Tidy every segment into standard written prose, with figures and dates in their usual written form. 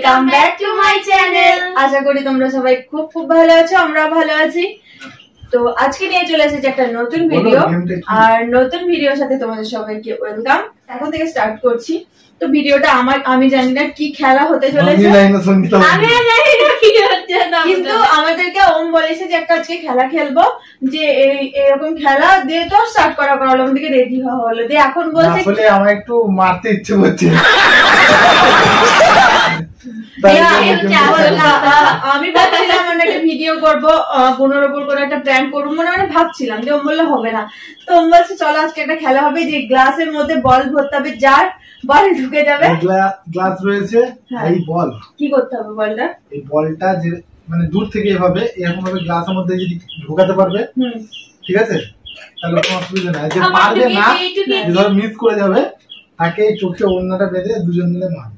Welcome back to my channel. আশা করি তোমরা সবাই খুব খুব ভালো আছো, আমরা ভালো আছি। তো আজকে নিয়ে চলে এসেছি একটা নতুন ভিডিও, আর নতুন ভিডিওর সাথে তোমাদের সবাইকে ওয়েলকাম। এখন থেকে স্টার্ট করছি। তো ভিডিওটা আমি জানি না কি খেলা হতে চলেছে, কিন্তু আমাদেরকে ওম বলেছে যে একটা আজকে খেলা খেলবো, যে এরকম খেলা দিয়ে তো স্টার্ট করা হলো, আমাদেরকে রেডি হওয়া হলো। দিয়ে এখন বলছে আসলে আমার একটু মারতে ইচ্ছে করছে। আমি ভাবছিলাম আমরা একটা ভিডিও করবো, বোনের ওপর করে একটা প্র্যাঙ্ক করবো মনে ভাবছিলাম, যে ওম বললে হবে না। তো ওম বলছে চলো আজকে একটা খেলা হবে, যে গ্লাসের মধ্যে বল ভরতে হবে, যার বল ঢুকে যাবে। গ্লাস রয়েছে, এই বল কি করতে হবে? বলটা এই বলটা যে মানে দূর থেকে এভাবে এরকম ভাবে গ্লাসের মধ্যে যদি ঢোকাতে পারবে, ঠিক আছে, তাহলে কোনো অসুবিধা নাই। যে পারবে না, যে ধরো মিস করে যাবে, তাকে চোখে ওড়নাটা বেঁধে দুজন মিলে মারবে।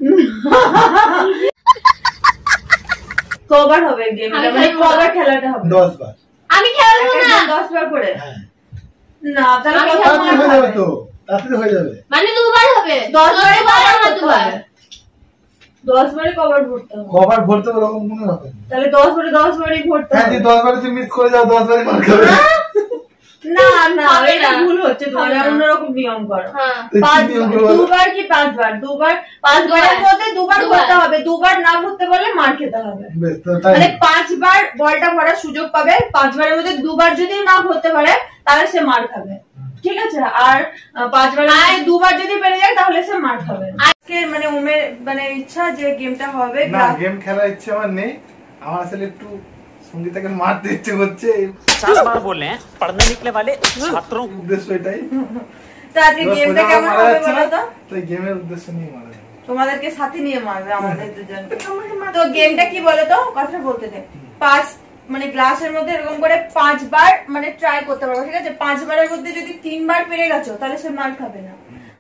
কবার হবে গেমটা, মানে কবার খেলাটা হবে? 10 বার। আমি খেলবো না 10 বার করে। না তাহলে কত হয়ে যাবে? তো তাড়াতাড়ি হয়ে যাবে, মানে দুবার হবে। 10 বারে কবার করতে হবে? 10 বারে কবার ভরতে হবে? কবার ভরতে হবে এরকম কোনো ব্যাপার নেই। তাহলে 10 বারে 10 বারই ভরতে হবে। হ্যাঁ, যদি 10 বারে তুমি মিস করে যাও 10 বারই মার খাবে। না না, এটা ভুল হচ্ছে, তোমরা অন্যরকম নিয়ম করো। 2বার কি 5 বার? 5 বারের মধ্যে 2 বার করতে হবে, 2 বার না করতে পারলে মার খেতে হবে। মানে 5 বার বলটা ভরার সুযোগ পাবে, 5 বারের মধ্যে 2 বার যদি না করতে পারে তাহলে সে মার খাবে, ঠিক আছে? আর 5 বার 2 বার যদি পেরে যায় তাহলে সে মার খাবে। আজকে মানে উমের মানে ইচ্ছা যে গেমটা হবে। না, গেম খেলার ইচ্ছে আমার নেই, আমার আসলে একটু সঙ্গীতাকে মারতে ইচ্ছে করছে। 50 बार बोल रहे हैं पढ़ने निकले वाले छात्रों का উদ্দেশ্য এটাই। তো আজকে গেমটা কেমন হবে বলো তো? তো গেমের উদ্দেশ্য নিয়ে মারা যাবে, তোমাদেরকে সাথে নিয়ে মারবে আমাদের দুজনকে। তো গেমটা কি বলো তো, কথা বলতে দে। 5 মানে গ্লাসের মধ্যে এরকম করে 5 বার মানে ট্রাই করতে পারবো, ঠিক আছে? 5 বারের মধ্যে যদি 3 বার পেরে গেছো তাহলে সে মার খাবে না।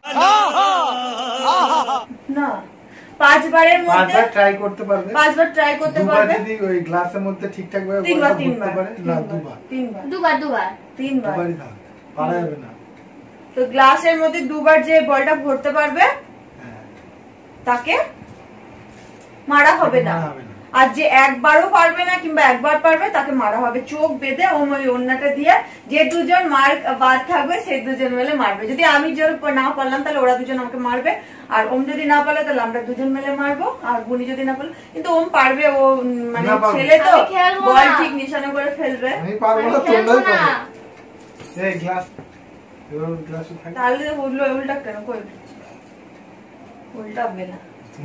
না, 5 বারের মধ্যে 5 বার ট্রাই করতে পারবে, 5 বার ট্রাই করতে পারবে। যদি ওই গ্লাসের মধ্যে ঠিকঠাক ভাবে 3 বার 3 বার পারে না, 2 বার 3 বার 2 বার 2 বার 3 বার দুবারই থাক, পারা যাবে না। তো গ্লাসের মধ্যে 2 বার যে বলটা ভরতে পারবে তাকে মারা হবে না, আর যে একবারও পারবে না কিংবা একবার পারবে তাকে মারা হবে। চোখ বেঁধে ওই ওড়নাটা দিয়ে যে দুজন মার বাদ থাকবে সেই দুজন মিলে মারবে। যদি আমি না পারলাম তাহলে ওরা দুজন আমাকে মারবে, আর ওম যদি না পারলে তাহলে আমরা দুজন মিলে মারবো, আর বুনি যদি না পারলে, কিন্তু ওম পারবে, ও মানে ছেলে তো বল ঠিক নিশানা করে ফেলবে। আমি পারবো না, তোমরাই পারবে। এই গ্লাস গ্লাস থাকে, তাহলে উল্টা কেন? কই উল্টা হবে না,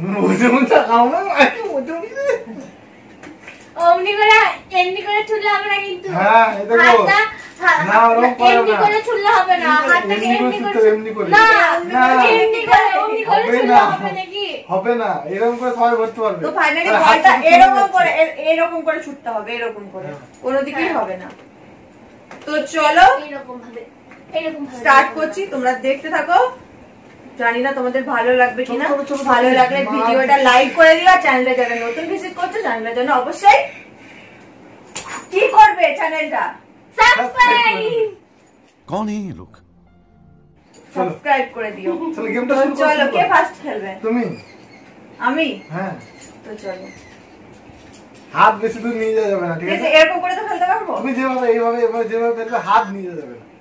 অমনি করে এমনি করে ছুড়লে হবে না, কিন্তু হ্যাঁ এটা গো না, ওরকম করো না, এমনি করে ছুড়লে হবে না, হাতটাকে এমনি করে না, এমনি করে ছুড়লে হবে নাকি? হবে না, এরকম করে সবাই ভরতে পারবে। তো ফাইনালি বলটা এরকম করে ছুটতে হবে, এরকম করে, কোনো দিকেই হবে না। তো চলো এরকম ভাবে স্টার্ট করছি, তোমরা দেখতে থাকো। জানি না তোমাদের ভালো লাগবে কিনা, ভালো লাগলে ভিডিওটা লাইক করে দিও, আর চ্যানেলটা যারা নতুন ভিজিট করছো চ্যানেলটার জন্য অবশ্যই কি করবে, চ্যানেলটা সাবস্ক্রাইব। कौन है ये लोग? সাবস্ক্রাইব করে দিও। চলো গেমটা শুরু করো। চলো, কে ফার্স্ট খেলবে? তুমি। আমি? হ্যাঁ। তো চলো, হাত বেশি দূর নিয়ে যাবে না, ঠিক আছে? এরকম করে তো খেলতে পারবো। তুমি যেভাবে এইভাবে এভাবে যেভাবে ফেলবে হাত নিয়ে যাবে না।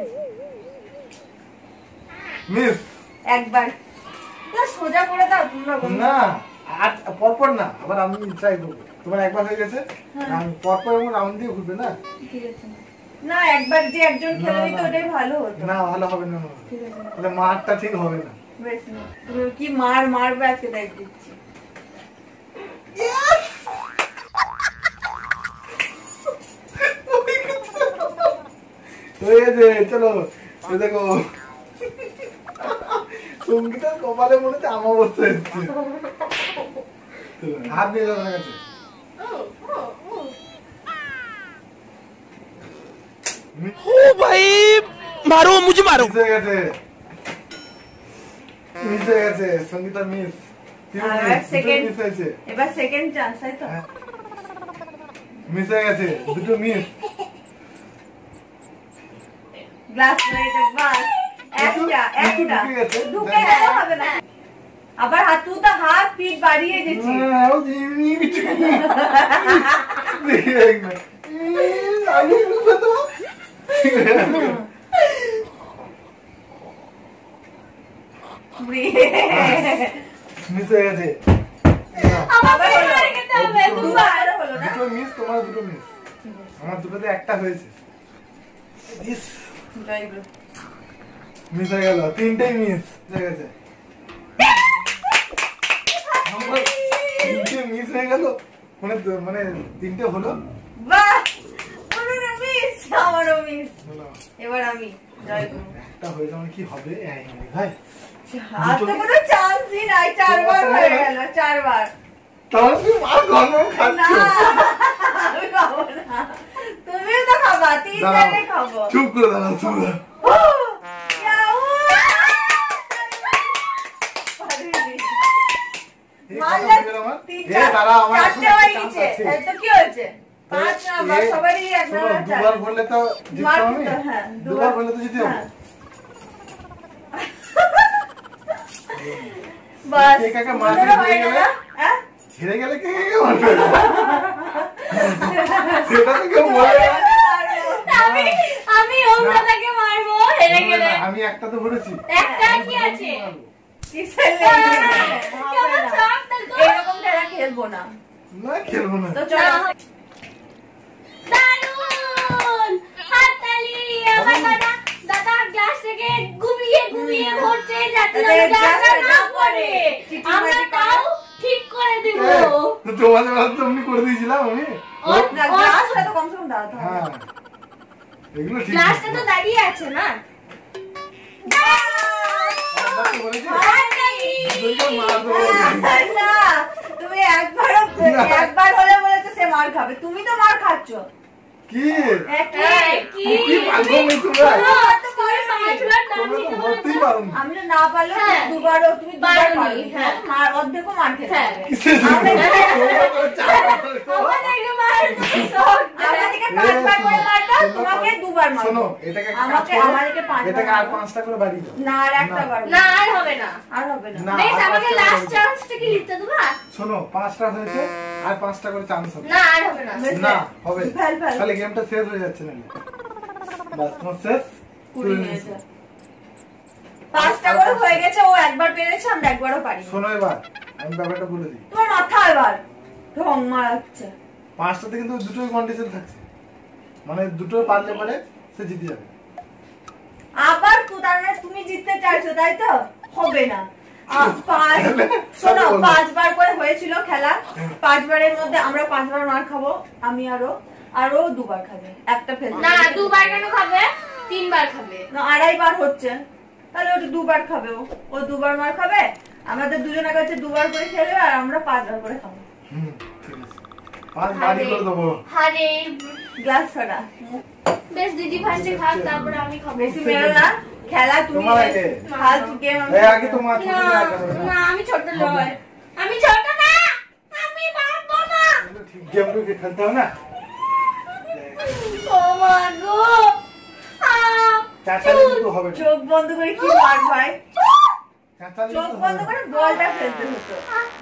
মিস একবার না, সোজা করে দাও তোমরা। না, আর পরপর না, আবার আমি ট্রাই করবো। তোমার একবার হয়ে গেছে, আমি পরপর এমন রাউন্ড দিয়ে ঘুরবে না, ঠিক আছে? না, একবার যে একজন খেলে নিত ওটাই ভালো হতো। না ভালো হবে না, ঠিক আছে, তাহলে মারটা ঠিক হবে না। বেশ না, তুমি কি মারবে আজকে তাই দিচ্ছি। হয়ে গেছে, চলো দেখো সঙ্গীতার কপালে মনে হচ্ছে আমার অবস্থা এসছে। হাত নিয়ে যাবে না কাছে। ओ भाई मारो मुझे मारो। মিস হয়ে গেছে, মিস হয়ে গেছে, সঙ্গীতা মিস। এবার সেকেন্ড চান্স, তাই তো? মিস হয়ে গেছে, দুটো মিস। গ্লাস মেরে বাস একটা ঢুকে গেলে হবে না। আবার হাত তুই তো হাত পিঠ বাড়িয়ে দিচ্ছি। মিস হয়ে গেছে। দুটো মিস, তোমার দুটো মিস, আমার দুটোতে একটা হয়েছে। মিস হয়ে গেল, তিনটেই মিস হয়ে গেছে। তিনটে মিস হয়ে গেল, মানে তিনটে হলো। বাহ, মিস, আমারও মিস। এবার আমি একটা হয়েছে, মানে কি হবে ভাই? আর তো কোনো চান্সই নাই, 4 বার হয়ে গেল, 4 বার। তাহলে তুমি মার গন্ধ খাচ্ছ। আমি খাবো না, তুমিও তো খাবা, 3 জনে খাবো। চুপ করে দাঁড়াও, চুপ করে। দুবার বললে তো জিততাম আমি, দুবার বললে তো জিতে যাবো। হেরে গেলে কে কে মারবে সেটা তো কেউ বলে না। আমি মারবো হেরে গেলে। আমি একটা তো বলেছি, একটা কি আছে? এরকম খেলা খেলবো না, না খেলবো না। তো চলো। দারুণ হাততালি। আমার দাদা গ্লাস থেকে ঘুমিয়ে ভরছে যাতে গ্লাসটা না পড়ে, আমরা তাও ঠিক করে দেব। তোমাদের বাদ তো এমনি করে দিয়েছিলাম আমি। গ্লাসটা তো কমসে কম দাও। হ্যাঁ, এগুলো ঠিক। গ্লাসটা তো দাঁড়িয়ে আছে না। তুমি একবার হলে বলেছো সে মার খাবে, তুমি তো মার খাচ্ছ। কি আমি না পারলে দুবারও, তুমি দুবার পারো, মার অর্ধেকও মার খেতে হবে। আমাদেরকে 5 বার করে মারবা, তোমাকে 2 বার মারবো। শোনো, এটাকে আমাদেরকে 5 এটাকে আর 5টা করে বাড়িয়ে দাও। না, আর একটা বার না, আর হবে না, আর হবে না। বেশ, আমাকে লাস্ট চান্সটা কি লিখতে দেবা? শোনো, 5টা হয়েছে, আর 5টা করে চান্স হবে। না, আর হবে না। না হবে, ফেল। তাহলে গেমটা শেষ হয়ে যাচ্ছে না। বাস, তোমার শেষ। 5টা করে হয়ে গেছে, ও একবার পেরেছে, আমরা একবারও পারি। শোনো, এবার আমি ব্যাপারটা বলে দিই। তোমার মাথা এবার ঢং মারাচ্ছে। 5টাতে কিন্তু দুটোই কন্ডিশন থাকছে, মানে দুটো পারলে পরে সে জিতে যাবে। আবার তার মানে তুমি জিততে চাইছো, তাই তো? হবে না। শোনো, 5 বার করে হয়েছিল খেলা, 5 বারের মধ্যে আমরা 5 বার মার খাবো, আমি আরো 2 বার খাবে, একটা ফেল। না, 2 বার কেন খাবে? 3 বার খাবে। না, 2.5 বার হচ্ছে, তাহলে ওটা 2 বার খাবে। ও 2 বার মার খাবে, আমাদের দুজনের কাছে 2 বার করে খেলবে, আর আমরা 5 বার করে খাবো। ঠিক আছে, 5 বাড়ি করে দেবো। আরে গ্লাস ছড়া বেশ, দিদি ফার্স্টে খাক, তারপরে আমি খাবো। বেশি মেরো না, খেলা তুমি ফালতু গেম। আগে তোমার না, আমি ছোট নয়, আমি ছোট না, আমি পারবো না। গেমগুলো খেলতে হবে না। ও মা গো, চাচালে কিন্তু হবে না। চোখ বন্ধ করে কি মার ভাই, চাচালে চোখ বন্ধ করে বলটা ফেলতে হতো।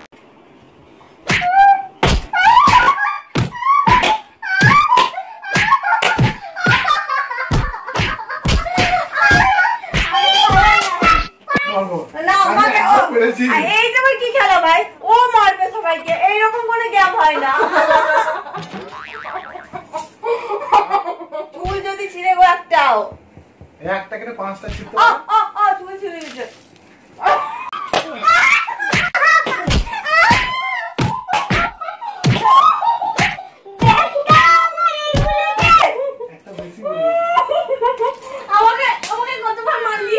না, আমাকে এইটা কি খেলা ভাই? ও মারবে সবাইকে, এইরকম কোনো গেম হয় না। চুল যদি ছিঁড়ে গো একটাও, একটা করে 5টা ছিটতে চুল ছিঁড়ে গেছে। একটা বেশি আমাকে কতবার মারলি?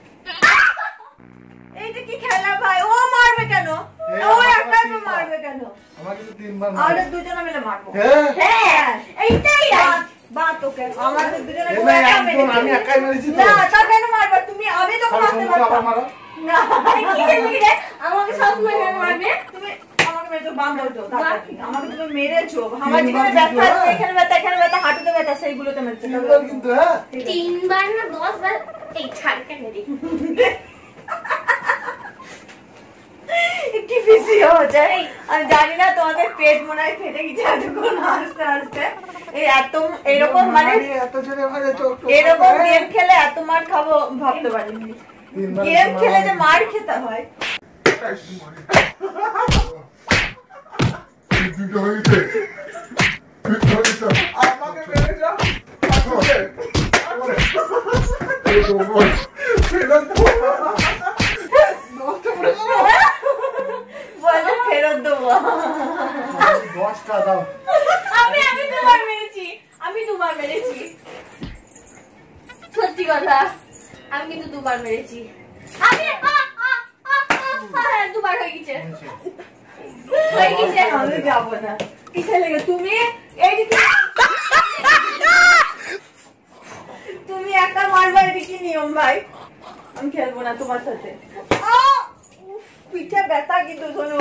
এইটা কি খেলা ভাই? ও মারবে কেন? ও একাই মারবে কেন? আমাকে তো 3 বার আমরা দুজনে মিলে মারবো। হ্যাঁ, এইটাই বাত তোকে আমাদের দুজনে আমি একাই মেরেছি তো। না, তা কেন মারবে তুমি? আমি তো মারতে পারতাম না। কি দেখলি রে? আমাকে সব মারবে। তুমি আমাকে মেরেছো, বাম বলছো, আমাকে তুমি মেরেছো। আমার জীবনে ব্যথা আছে, এখানে ব্যথা, হাঁটুতে ব্যথা, সেইগুলোতে মেরেছো কিন্তু। হ্যাঁ, 3 বার না 10 বার? এই ছাড় কেন রে? একটু বেশি হয়ে যায়। আমি জানি না তোমাদের পেট মনে হয় ফেটে গেছে এতক্ষণ হাসতে হাসতে। এই এত এরকম মানে এরকম গেম খেলে এত মার খাবো ভাবতে পারিনি। গেম খেলে যে মার খেতে হয়। বলো ফেরত দেবো। আমি দুবার মেরেছি, আমি দুবার মেরেছি, সত্যি কথা আমি কিন্তু দুবার মেরেছি। আমি দুবার হয়ে গেছে, হয়ে গেছে। আমি যাবো না কিসে লেগে তুমি এইদিকে তুমি একা মারবার কি নিয়ম ভাই? আমি খেলবো না তোমার সাথে। পিঠে ব্যথা কিন্তু শোনো।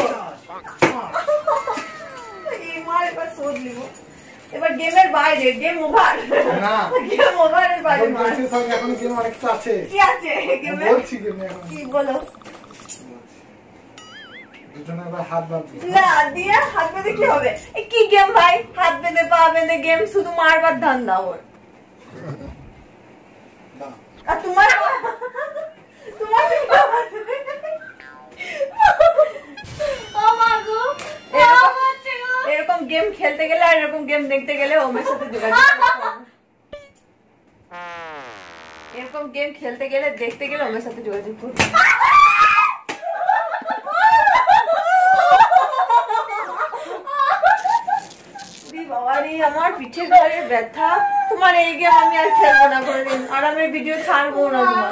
মার এবার শোধ নিব। এবার গেমের বাইরে, গেম ওভার না, গেম ওভারের বাইরে মার। এখন গেম অনেকটা আছে। কি আছে গেমে? বলছি গেমে এখন কি বলো? দুজনে এবার হাত বাঁধবে। না দিয়ে হাত বেঁধে কি হবে? কি গেম ভাই? হাত বেঁধে পা বেঁধে গেম, শুধু মারবার ধান্দা ওর। আর তোমার তোমার এরকম গেম খেলতে গেলে আর এরকম গেম দেখতে গেলে ওমের সাথে যোগাযোগ করতে হবে। এরকম গেম খেলতে গেলে দেখতে গেলে ওমের সাথে যোগাযোগ করতে হবে। বাবারে আমার পিঠে ঘরে ব্যথা। তোমার এই গেম আমি আর খেলবো না কোনোদিন, আর আমি ভিডিও ছাড়বো না তোমার।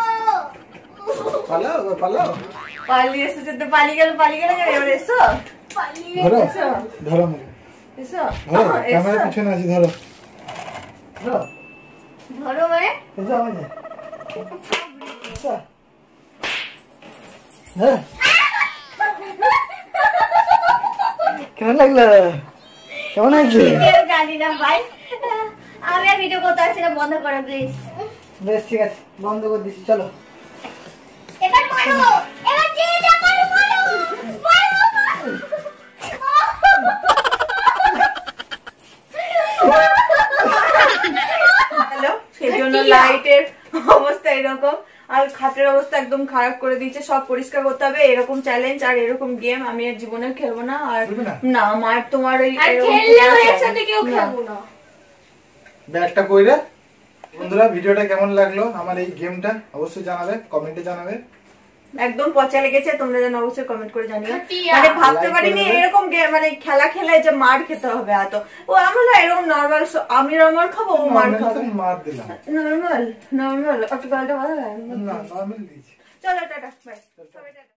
পালাও পালাও। পালিয়ে এসেছে তো, পালিয়ে গেলে এবার এসো ধরো এসো ধরো আমাকে। এসো ধরো ক্যামেরা পিছনে আছি, ধরো ধরো ধরো মানে এসো আমাকে। এসো। হ্যাঁ কেমন লাগলো? কেমন আছে? জানি না ভাই, আমি আর ভিডিও করতে আসছি না, বন্ধ করো প্লিজ। বেশ ঠিক আছে, বন্ধ করে দিচ্ছি, চলো। এবার মারো, এবার যে যা পারো মারো, মারো হ্যালো, সেই জন্য লাইটের অবস্থা এরকম আর খাটের অবস্থা একদম খারাপ করে দিয়েছে। সব পরিষ্কার করতে হবে। এরকম চ্যালেঞ্জ আর এরকম গেম আমি আর জীবনে খেলবো না। আর না মার তোমার ওই আর খেললেও একসাথে কেউ খেলবো না। ব্যাগটা কইরে বন্ধুরা, ভিডিওটা কেমন লাগলো আমার এই গেমটা অবশ্যই জানাবে, কমেন্টে জানাবে। একদম পচা লেগেছে, তোমরা যেন অবশ্যই কমেন্ট করে জানিও। খাটিয়া। মানে ভাবতে Like পারিনি করবে। এরকম মানে খেলা খেলে যে মার খেতে হবে এত। ও আমরা এরকম নর্মাল, আমি নর্মাল খাবো, ও মার Normally খাবো। তো মার দিলাম। নর্মাল নর্মাল একটু গালটা ভালো লাগে। না নরমাল দিয়েছি। চলো টাটা বাই।